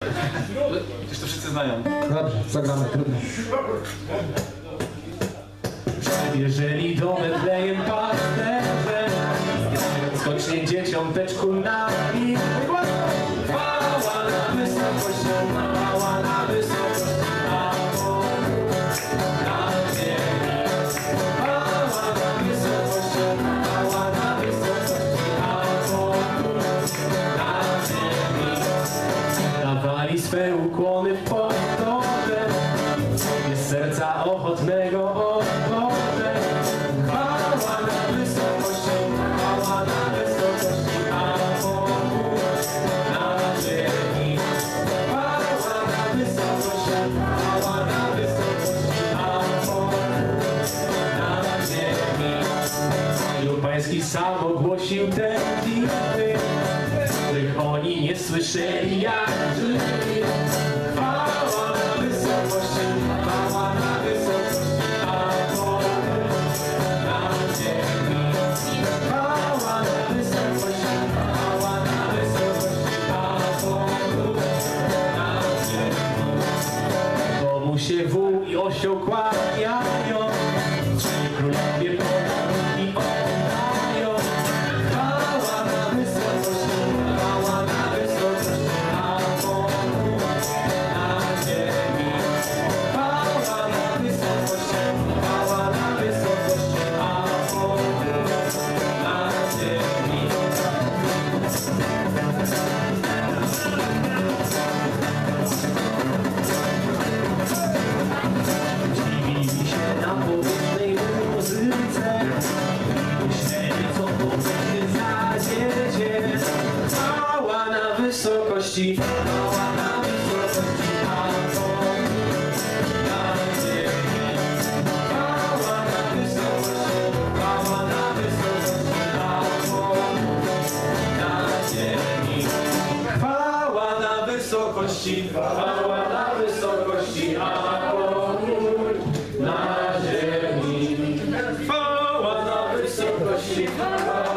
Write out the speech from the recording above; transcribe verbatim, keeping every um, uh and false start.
Przecież to wszyscy znają. Dobrze, zagramy, trudno. Jeżeli do Betlejem pasterze, skocznie dzieciąteczku na i chwała na wysokość, chwała na wysokość, a Bogu na ziemi. Chwała na wysokość, chwała na wysokość, a Bogu na ziemi. Dawali swe ukłony w pogodę, sobie z serca ochotnego odwołę. Chwała na wysokości, chwała na wysokości, a Bogu na ziemi. Chwała na wysokości, chwała na wysokości, a Bogu na ziemi. Lud pański sam ogłosił te bitwy, których oni nie słyszeli jak żyli. Chwała na wysokości, chwała na wysokości, a Bogu na ziemi. Chwała na wysokości, chwała na wysokości, a Bogu na ziemi. Komu się wół i osioł kłaniają, czyli królowie podarunki oddają. Chwała na wysokości, chwała na wysokości, a Bogu na ziemi. Chwała na wysokości, chwała na wysokości, a Bogu na ziemi. Dziwili się na powierzchnej muzyce, myśleli, co to będzie za dziecię. Chwała na wysokości, chwała na wysokości, a Bogu na ziemi. Chwała na wysokości, chwała na wysokości, a Bogu na ziemi. Chwała na wysokości, chwała na wysokości, a Bogu na ziemi. Chwała na wysokości, chwała